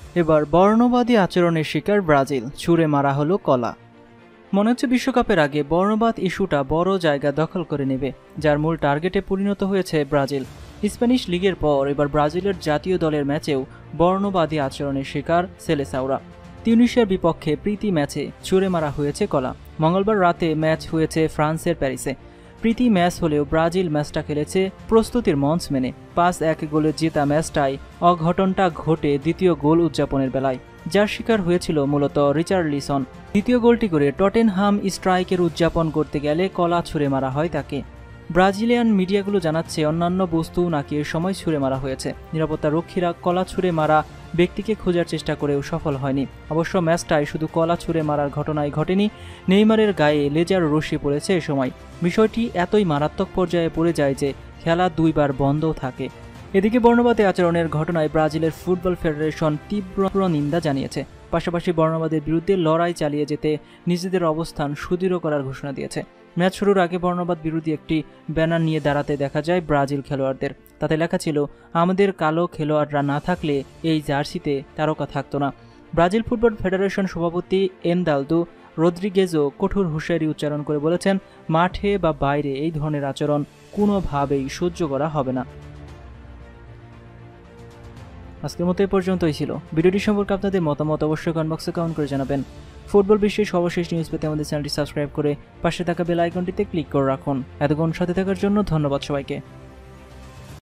এবার বর্ণবাদী আচরণের শিকার ব্রাজিল, ছুঁড়ে মারা হলো কলা। মনে হচ্ছে বিশ্বকাপের আগে বর্ণবাদ ইস্যুটা বড় জায়গা দখল করে নেবে, যার মূল টার্গেটে পরিণত হয়েছে ব্রাজিল। স্প্যানিশ লিগের পর এবার ব্রাজিলের জাতীয় দলের ম্যাচেও বর্ণবাদী আচরণের শিকার সেলেসাওরা। তিউনিশিয়ার বিপক্ষে প্রীতি ম্যাচে ছুঁড়ে মারা হয়েছে কলা। মঙ্গলবার রাতে ম্যাচ হয়েছে ফ্রান্সের প্যারিসে। প্রীতি ম্যাচ হলেও ব্রাজিল ম্যাচটা খেলেছে প্রস্তুতির মঞ্চ মেনে। 5-1 গোলে জেতা ম্যাচটায় অঘটনটা ঘটে দ্বিতীয় গোল উদযাপনের বেলায়, যার শিকার হয়েছিল মূলত রিচার্লিসন। দ্বিতীয় গোলটি করে টটেনহাম স্ট্রাইকের উদযাপন করতে গেলে কলা ছুঁড়ে মারা হয় তাকে। ব্রাজিলিয়ান মিডিয়াগুলো জানাচ্ছে অন্যান্য বস্তু নাকি এ সময় ছুঁড়ে মারা হয়েছে। নিরাপত্তা রক্ষীরা কলা ছুঁড়ে মারা ব্যক্তিকে খোঁজার চেষ্টা করেও সফল হয়নি। অবশ্য ম্যাচটায় শুধু কলা ছুঁড়ে মারার ঘটনাই ঘটেনি, নেইমারের গায়ে লেজার রশ্মি পড়েছে এ সময়। বিষয়টি এতই মারাত্মক পর্যায়ে পড়ে যায় যে খেলা 2 বার বন্ধ থাকে। এদিকে বর্ণবাদী আচরণের ঘটনায় ব্রাজিলের ফুটবল ফেডারেশন তীব্র নিন্দা জানিয়েছে। পাশাপাশি বর্ণবাদের বিরুদ্ধে লড়াই চালিয়ে যেতে নিজেদের অবস্থান সুদৃঢ় করার ঘোষণা দিয়েছে। ম্যাচ শুরুর আগে বর্ণবাদ বিরোধী একটি ব্যানার নিয়ে দাঁড়াতে দেখা যায় ব্রাজিল খেলোয়াড়দের। তাতে লেখা ছিল, আমাদের কালো খেলোয়াড়রা না থাকলে এই জার্সিতে তারকা থাকতো না। ব্রাজিল ফুটবল ফেডারেশন সভাপতি এনদালদো রদ্রিগেজও কঠোর হুঁশিয়ারি উচ্চারণ করে বলেছেন, মাঠে বা বাইরে এই ধরনের আচরণ কোনোভাবেই সহ্য করা হবে না। আজকের মতো এ পর্যন্তই ছিল। ভিডিওটি সম্পর্কে আপনাদের মতামত অবশ্যই কমেন্ট বক্সে কমেন্ট করে জানাবেন। ফুটবল বিশ্বের সর্বশেষ নিউজ পেতে আমাদের চ্যানেলটি সাবস্ক্রাইব করে পাশে থাকা বেল আইকনটিতে ক্লিক করে রাখুন। এতক্ষণ সাথে থাকার জন্য ধন্যবাদ সবাইকে।